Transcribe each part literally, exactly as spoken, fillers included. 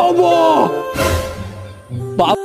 여보! 마...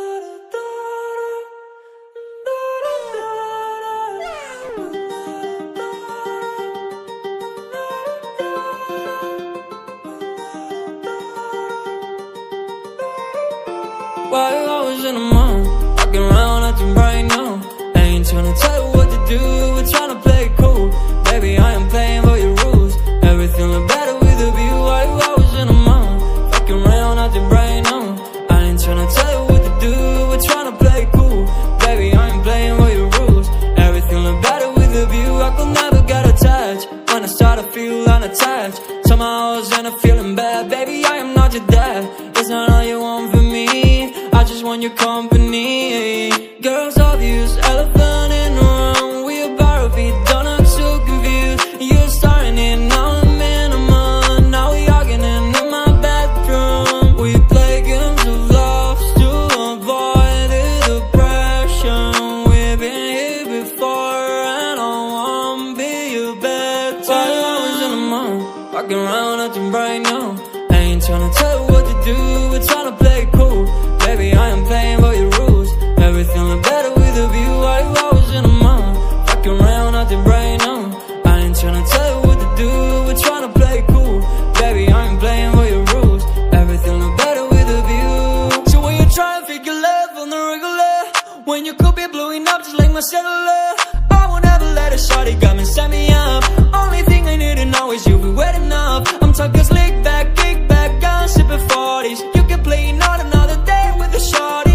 While I was in the mall, walking around acting right now. I ain't tryna tell you what to do, we're tryna play it cool. Baby, I am playing by your rules. Everything look better with a view. While I was in the mall, walking around acting right now. I ain't tryna tell you what to do, we're tryna play it cool. Baby, I am playing by your rules. Everything look better with a view. I could never get attached. When I start to feel unattached, somehow I was in a feeling bad. Baby, I am not your dad. It's not all you want from me, I just want your company. Girls obvious, elephant in the room. We about our feet, don't act so confused. You're starting it, now I'm in a month. Now we arguing in my bedroom. We play games of love to avoid the depression. We've been here before and I won't be your bed. While I was in the mall, walking around acting right now. I ain't tryna tell you what to do, we're tryna play it cool. Baby, I am playing by your rules. Everything look better with a view. While I was in the mall, walking around acting right now. I ain't tryna tell you what to do, we're tryna play it cool. Baby, I am playing by your rules. Everything look better with a view. So when you try and fake your love on the regular, when you could be blowing up just like my cellular, I won't ever let a shorty come and set me up. Only thing I need to know is you'll be wet enough. I'm talking slick back, kick back, gun sipping forties. You can play not another day with a shorty.